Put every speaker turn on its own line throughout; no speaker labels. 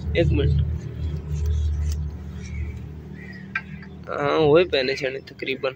एक मिनट। हाँ वही पहने छने तकरीबन।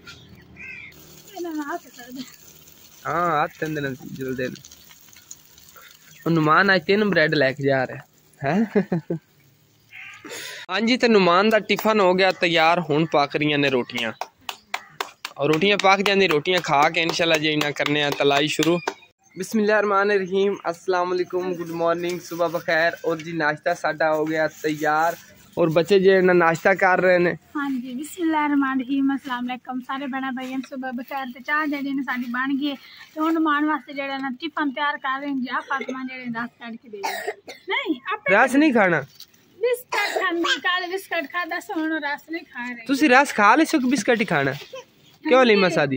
हाँ हाथ जल्दी नुमान आज 3 ब्रेड लेके जा रहा है। हाँ जी, तो नुमान का टिफन हो गया तैयार। हुण पक रही ने रोटियां, और रोटियां पक जाती, रोटियां खा के इंशाल्लाह जी ना करने तलाई शुरू। बिस्मिल्लाहिर्रहमानिर्रहीम, अस्सलाम वालेकुम, गुड मॉर्निंग, सुबह बखैर। और जी नाश्ता साडा हो गया तैयार, और बच्चे जो ना नाश्ता कर रहे हैं।
हाँ जी, बिस्मिल्लाहिर्रहमानिर्रहीम, अस्सलाम वालेकुम सारे बहना भाई, सुबह बखैर। ते चाह जी ने साडी बन गई ते हुण नुमान वास्ते जेड़ा ना टिफन तैयार कर रहे हैं। जा फातिमा जेड़े रस कट के दे नहीं अपने
रस नहीं खाना,
बिस्किट खांदी, काले बिस्किट खादा सोनो, रस नहीं खा रहे।
तुसी रस खा ले, सुख बिस्किट ही खाना क्यों हलीमा सादी?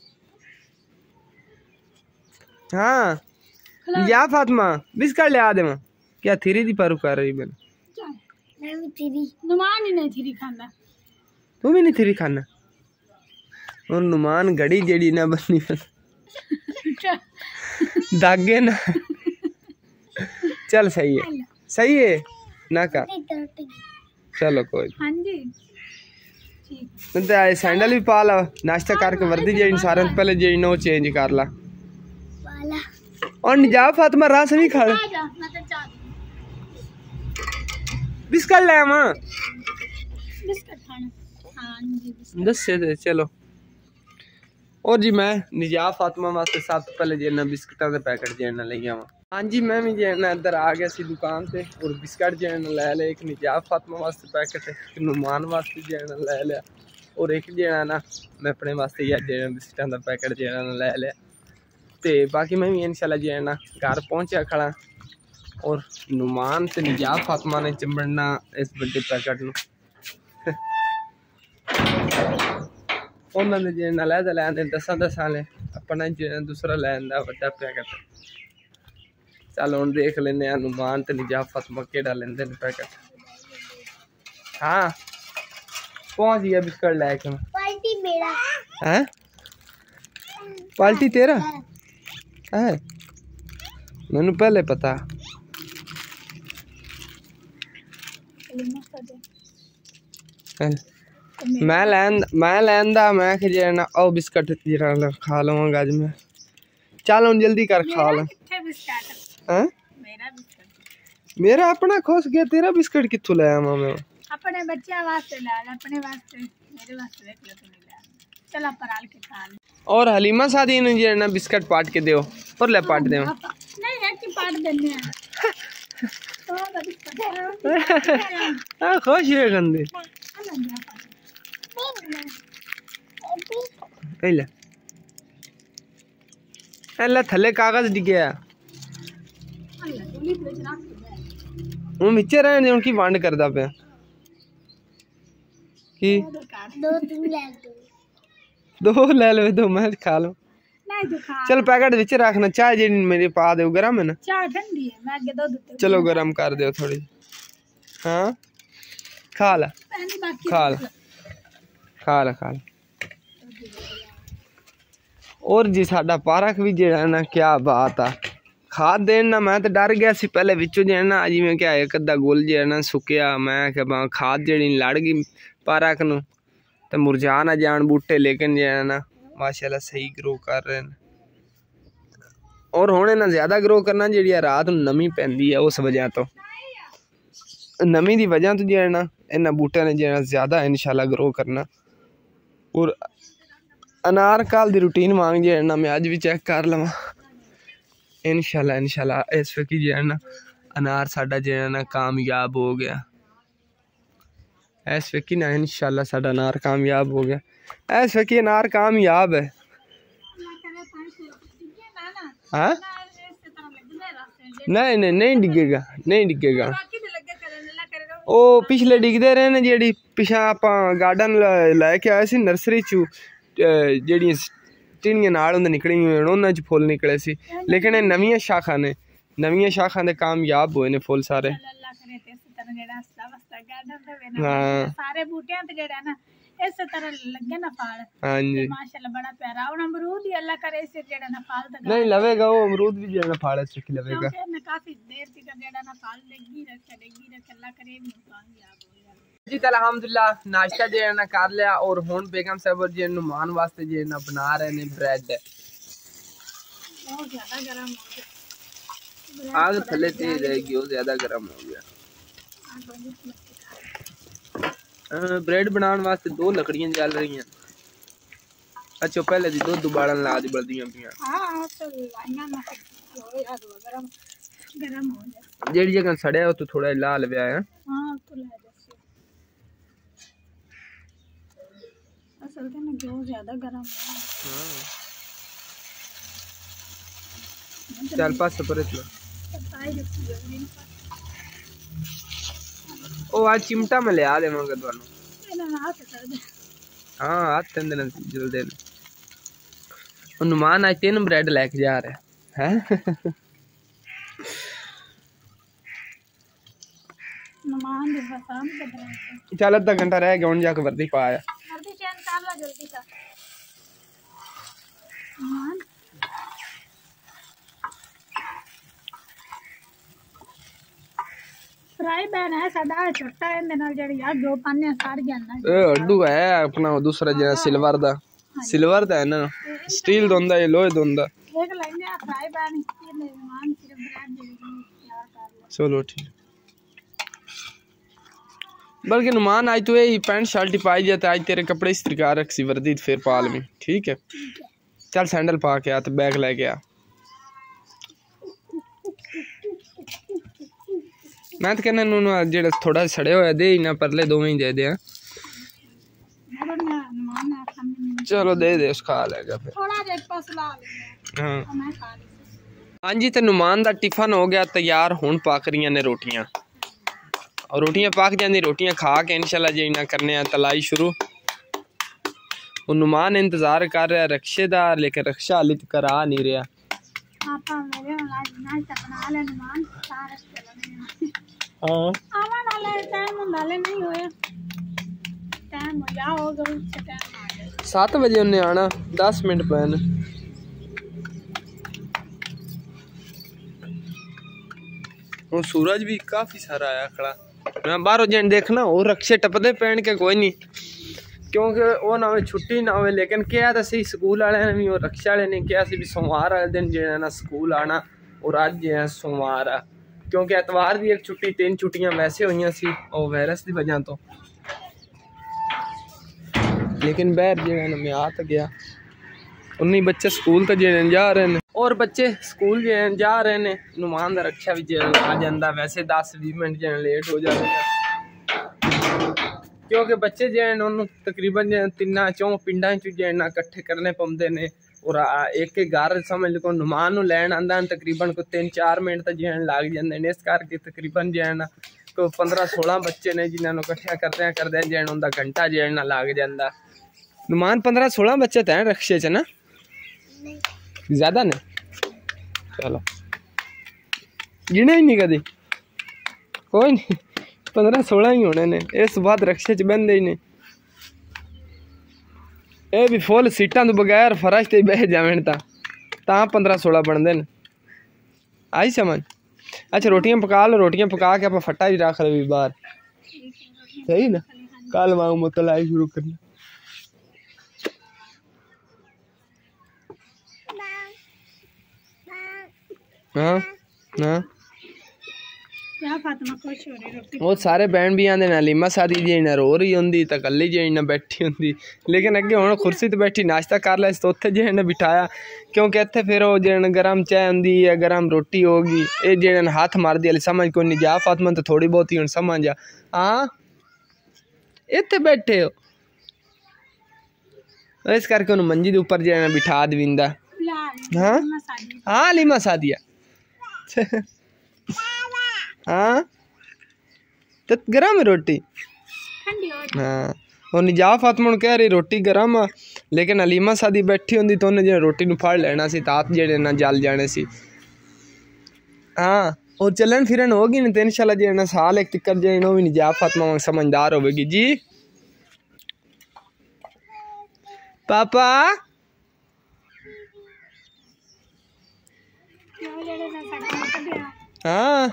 हाँ या फातिमा बिस्किट ले आ दे। क्या थीरी दी पारू कर रही मैंने?
मैं भी थीरी, नुमान ही नहीं थीरी खांदा।
तू भी नहीं थीरी खाना? और नुमान घड़ी जेड़ी ना बनी दागे ना। चल सही है, सही है ना का। चलो कोई।
हाँ जी ठीक।
तो सैंडल भी पा ला, नाश्ता करके वर्दी जी सारे पहले जी नो चेंज कर ला। और नहीं जा फातिमा, रस नहीं खा बिस्किट ले आवा,
बिस्किट खाना। हाँ जी
दसे दे चलो। और जी मैं निजा फातिमा वास्ते सब तो पहले जी बिस्किटा के पैकेट जो ले आवा। हाँ जी मैं भी जो इधर आ गया सी दुकान से, और बिस्किट जो ले लिया। एक निजा फातिमा वास्ते पैकेट, एक नुमान वास्ते जो ले लिया, और एक जो ना मैं अपने वास्ते जो बिस्किटा का पैकेट जो ले लिया। तो बाकी मैं भी इंशाल्लाह जो है ना घर पहुंचा खड़ा, और नुमान से निजा फातिमा ने चिमड़ना इस बड़े पैकेट न उन्होंने जो लैदा लैंदे 10 वाले, अपना जो दूसरा लैंदा बड़ा पैकेट। चलो हम देख लेने नुमान तो निजा फातिमा केड़ा लेंदे ने पैकेट। हाँ पहुंच गया बिस्किट लैके। पार्टी मेरा है, पार्टी तेरा है, मैनू पहले पता। मैं लैंदा मैं जे ना ओ बिस्किट जरा खा लवांगा अज मैं। चल हम जल्दी कर खा ला। हैं मेरा अपना खुश गया, तेरा बिस्किट कित्थों ले आवां मैं?
अपने बच्चे वास्ते ले, अपने वास्ते, मेरे वास्ते देख लो तुम ले। चल आप पराल के खा ले। और
हलीमा सादी ने जे ना बिस्किट पाट के दियो, और ले पाट दे।
नहीं है कि पाट देने हैं।
हां खुश है गंदे। ले थले कागज डिगया वो नीचे रहने उनकी वंड करदा पे की दो ले लो, दो मैं खा लो। चल पैकेट विच रखना, चाय जी मेरी पा दो, गरम है ना? चाय ठंडी है, मैं आगे दूध। चलो गरम कर दो थोड़ी। हाँ खा ला खा ला खा ला खा ला। और जी साडा पारक भी जो है ना क्या बात आ, खाद देन ना मैं तो डर गया सी पहले विचों जो है ना जिमें क्या एक अद्धा गुल जो है ना सुकिया। मैं क्या खाद जी लड़ गई पारक नूं तो मुरझा ना जान बूटे, लेकिन जो है ना माशाल्लाह सही ग्रो कर रहे हैं। और हुणे ना ज़्यादा ग्रो करना जी रात नमी पैंदी है, उस वजह तो नमी की वजह तो जो है ना इन्होंने बूटे ने जो है ज़्यादा इंशाल्लाह ग्रो करना। और अनार काल की रूटीन मांग जो है ना मैं अज भी चेक कर लवा। इंशाल्लाह इंशाल्लाह इस वक्त जो है ना अनार साडा जो है ना कामयाब हो गया। इस वक्त ना इंशाल्लाह साडा अनार कामयाब हो गया। इस वक्त अनार कामयाब है। हाँ नहीं नहीं नहीं डिगेगा, नहीं डिगेगा। ओ पिछले डिगते रहे ने जी पिछा आप गार्डन लैके आए सी नर्सरी चू, जी टिनियां नाल होंदे निकली उन्होंने च फुल निकले सी, लेकिन ये नवीं शाखा ने, नवीं शाखा दे कामयाब हुए ने फुल सारे। हाँ
सारे बूटियां ते जेड़ा ना इस तरह लगे ना फल।
हाँ जी
माशाल्लाह बड़ा प्यारा। और अमरूद ही अल्लाह करे इसे जेड़ा ना फल तक
नहीं लवेगा वो अमरूद भी जेड़ा ना फल सीख लवेगा
क्योंकि मैं काफी देर तक जेड़ा ना फल लगी रख अल्लाह करे कामयाब हो जाए
जी। तो अल्हम्दुलिल्लाह नाश्ता जेड़ा ना कर लिया और हुन बेगम साहब जी नुमान वास्ते जेड़ा ना बना रहे ने ब्रेड।
बहुत ज्यादा गरम हो गया
आग थले तेज रहेगी, वो ज्यादा गर्म हो गया। ब्रेड बनाने वास्ते 2 लकड़ियां जल रही हैं। अच्छा पहले दी दूध उबालन ला दी बल्दियां पियां।
हां तो लाइना ना गरम गरम हो जाए।
जेड़ी जगह सड़या हो तो थोड़ा लाल व्या है।
हां तो ले जैसे असल में जो ज्यादा गरम है।
हां चल पास पर इतना ओ आज चिमटा में लिया देवांगा ਤੁਹਾਨੂੰ। हाँ हाथ अंदर जल्दी नुमान आज 3 ब्रेड लेके जा रहा है
नुमान दे बसाम के ब्रेड
चल आधा घंटा रह गया, जाके वर्दी पाया
वर्दी चेंज कर ला जल्दी कर नुमान। फ्राई पैन है साडा छोटा है नाल जड़ी यार जो पाने सड़ जाना
ए अड्डू है अपना दूसरा जेना सिल्वर दा है ना, स्टील दोंदा ये लोहे दोंदा
एक लाइन फ्राई पैन ये मेहमान सिर्फ ब्रेड दे तैयार कर लो।
चलो ठीक। बल्कि नुमान आज तो ये पैंट शर्ट ही पाई जाता, आज तेरे कपड़े इस्त्री कर रख सी वर्दी फिर पाल में। ठीक है चल सैंडल पा के आ तो बैग लेके आ। मैं तो कहना नूनू जेड़ा थोड़ा सड़े होया दे ही ना परले दोवें ही दे दे। चलो दे दे उस खा लेगा फिर
थोड़ा एक पास ला ले।
हां
मैं खा ली।
हां जी तो नुमान दा टिफिन हो गया तैयार, हुन पाक रही ने रोटियां और रोटियां पाक जांदी, रोटियां खा के इंशाल्लाह जी ना करने आ तलाई शुरू। और नुमान इंतजार कर रहा रक्शे दा, लेकिन रक्षा हाली तक करा नहीं रहा।
आपा मेरे आज नाश्ता बना ले नुमान सारा चलने।
हां
आवा वाले टाइम वाले नहीं होया टाइम हो जा हो गया उससे टाइम आ गया
7 बजे उन्हें आना 10 मिनट पैन। वो सूरज भी काफी सारा आया खड़ा, मैं बाहरों जन देखना और रक्शे टपदे पहन के कोई नहीं, क्योंकि वो ना छुट्टी ना हो। लेकिन क्या तो सही स्कूल वाले ने भी और रक्षा वाले ने क्या सी भी सोमवार वाले दिन जो है ना स्कूल आना, और अज जो है सोमवार आ, क्योंकि एतवार की एक छुट्टी 3 छुट्टियां वैसे हुई सी और वायरस की वजह तो। लेकिन बहर जो है ना मैं आ तो गया उन्हीं बच्चे स्कूल तो जो जा रहे हैं और बच्चे स्कूल जो जा रहे हैं। नुमान दा रक्षा भी जो आ जाता, वैसे 10-20 मिनट जो लेट हो जाते हैं क्योंकि बच्चे जो है तकरीबन 3-4 पिंडा जो है ना इकट्ठे करने पाते हैं। और एक घर समझ लो नुमान लैन आंदा तकरीबन को 3-4 मिनट तो जो है लग जाते हैं। इस करके तकरीबन जो है ना को 15-16 बच्चे ने जिन्होंने इकट्ठा करते जो है उनका घंटा जो है ना लग जाता। नुमान 15-16 बच्चे तो हैं रक्शे च ना, ज्यादा ने चलो गिने ही नहीं कभी, कोई नहीं 15-16 ही होने ने। इस बाद रक्शे च बहते ही ने, ये भी फुल सीटा तो बगैर फर्श से बह जावन ता 15-16 बनते हैं। आई समझ। अच्छा रोटियां पका लो, रोटियां पका के आप फट्टा ही रख लो बाहर, सही ना। कल वांग मुतलाई शुरू करना। हाँ हाँ
क्या फातिमा खुश हो रही रोटी।
वो सारे बैंड भी आंदे ना लीमा सादी जी ना रो रही होंदी तो कल्ली जी ना बैठी होंदी, लेकिन अगे हुण कुर्सी ते बैठी नाश्ता कर लै तो उत्थे जे ने बिठाया, क्योंकि इत्थे फिर वो जे गरम चाय होंदी है गरम रोटी होगी, ये जे हाथ मारदी वाली समझ कोई नहीं। जा फातिमा तो थोड़ी बहुत ही हुण समझ आ। हाँ इत्थे बैठे हो इस करके उन्हें मंजी के उपर जे बिठा दविंदा। हाँ हाँ लीमा सादिया हाँ तो गरम है रोटी। हाँ और निजा फातिमा कह रही रोटी गरम आ, लेकिन अलीमा सादी बैठी होंदी तो उन्हें जो रोटी फड़ लेना सी, तात जेड़े ना जल जाने सी। हाँ और चलन फिरन होगी नहीं तो इंशाल्लाह जो ना साल एक तिक्कर जो भी निजा फातिमा समझदार होगी जी। पापा हाँ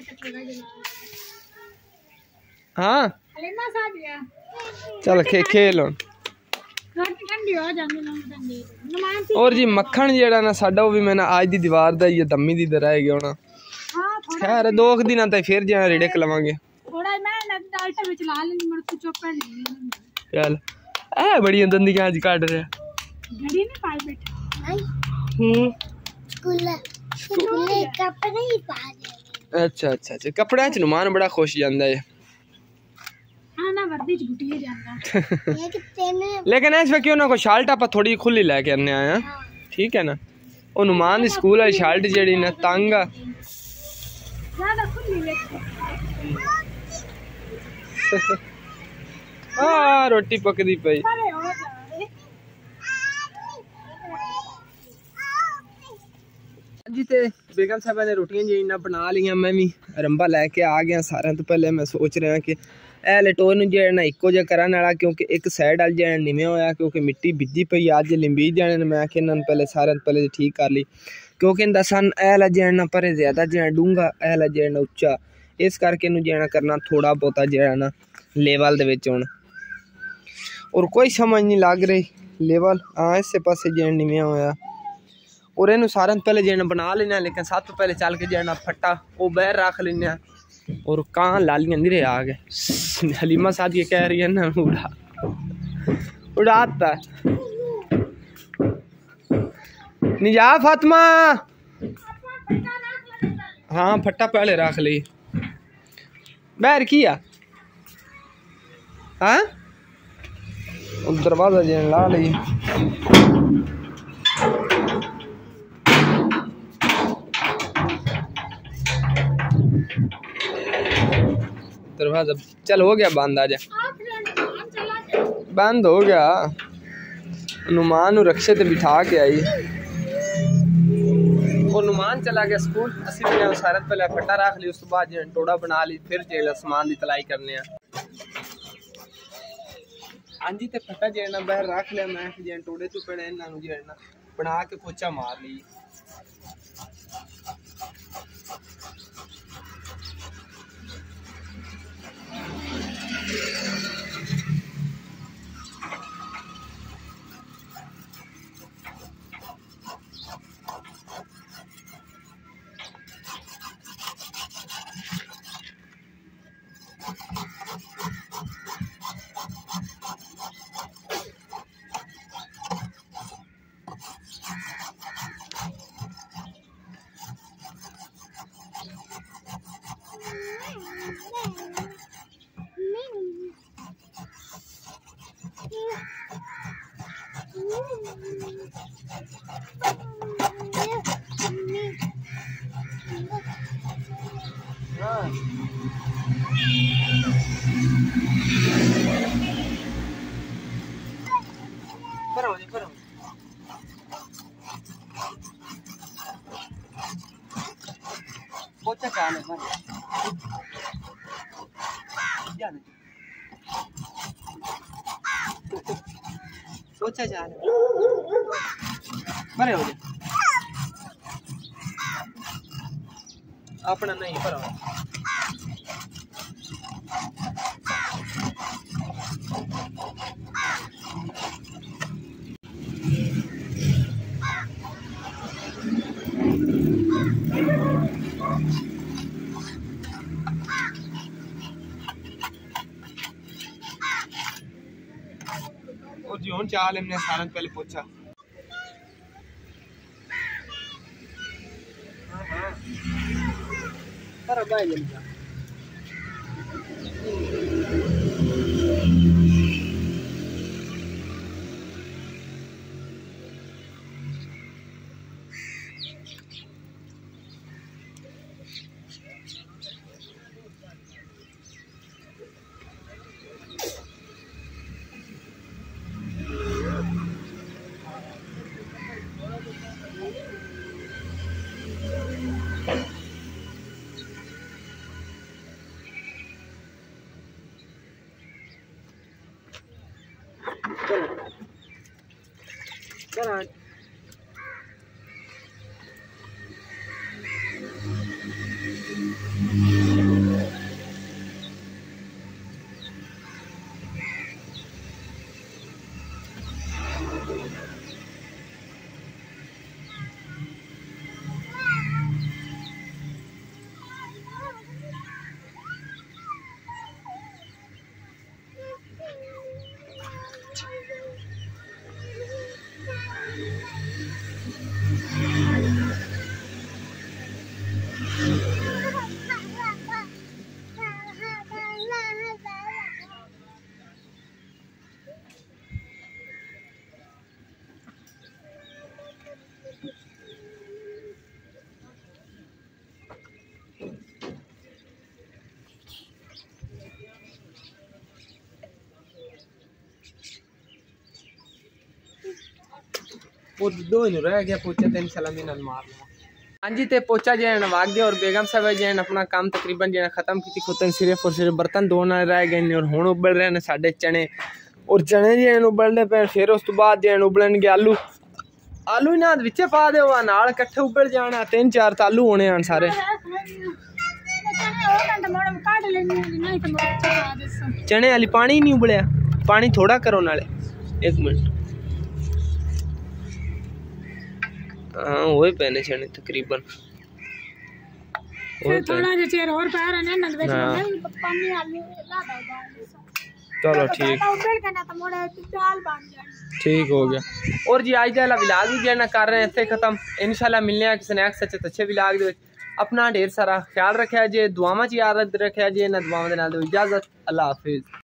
हाँ चल खेल हुण। और जी मक्खन जेड़ा ना साडा वो भी मैंने आज दी दीवार दा ही दम्मी दी रह गया होना। खैर 2 दिन तक फिर जाना रिड़क लवांगे। चल ए बड़ी दंदी आज काट रहे अच्छा अच्छा अच्छा कपड़े च नुमान बड़ा खुश जांदा है। लेकिन इस वक्त उन्होंने को शर्ट आप थोड़ी खुली लैके आने आया ठीक है ना। वो नुमान स्कूल वाली शर्ट जेड़ी ना तंग हाँ रोटी पकदी पई। जी ते बेगम साहब ने रोटियां जी ना बना लिया। मैं भी रंबा लैके आ गया। सारे तो पहले मैं सोच रहा कि ए लटोर जो ना इको जहा करने वाला क्योंकि एक साइड वाल जो निवे होया क्योंकि मिट्टी बिजी पई अज लिंबी जाने। मैं आखे इन्होंने पहले सारे पहले ठीक कर ली क्योंकि इनका सन ऐला जैना पर ज्यादा जैना डूंगा ऐला जैना उच्चा इस करके इनू जैना करना थोड़ा बहुता जैना ना लेवल दे विच हुण और कोई समझ नहीं लग रही लेवल हाँ इस पासे जैन निवे होया और इनू सारे पहले जैना बना लेना। लेकिन सब तो पहले चल के जैना फट्टा वो बहर रख लेना और कहाँ लालियां निरे आ गए। हलीमा साहब ये कह रही है ना उड़ाता निजा फातिमा हाँ फट्टा पहले रख ली बहर किया हाँ दरवाजा जैन ला ली। दरवाजा चल हो गया बंद आजा बंद हो गया। नुमान रक्शे ते बिठा के आई और नुमान चला गया स्कूल। असी मैंने सारे पहले फट्टा रख ली उस तो बाद टोड़ा बना ली फिर जेल समान की तलाई करने हाँ जी ते फट्टा जेना बहर रख लिया। मैं जे टोड़े तो पड़े इन्हों जेना बना के पोचा मार ली। पोचा चाले पोचा चाले बरे हो अपना नहीं पर और जोन चाल हमने सारा पहले पूछा पर भाई जल्दी वो दो ही रह गया पोचा तो इंशाल्लाह मैं नल मार लूंगा। हाँ जी, ते पोचा जो है ना वाग गया और बेगम साहब जो है अपना काम तकरीबन जो है खत्म की खुतन सिर्फ और सिर्फ बर्तन धोना रह गए और हुण उबल रहे हैं साढ़े चने और चने जो है उबलने पे फिर उस तो बाद जो है उबलन के आलू आलू ना विचे पा दे नाल कट्ठे उबल जाना 3-4 आलू होने हैं सारे। चने वाली पानी नहीं उबलिया, पानी थोड़ा करो नाले 1 मिनट। हाँ वही पहने चने तकरीबन
थोड़ा जो चेर और पैर है ना पानी आलू ला
चलो ठीक हो गया। और जी आज का विलाग भी जो कर रहे हैं इतने खत्म। इंशाल्लाह मिलने हैं किसी नेक्स्ट अच्छे विलाग दे। अपना ढेर सारा ख्याल रखा जे, दुआवां च याद रखा जे, ना दुआवां दे नाल इजाजत। अल्लाह हाफिज।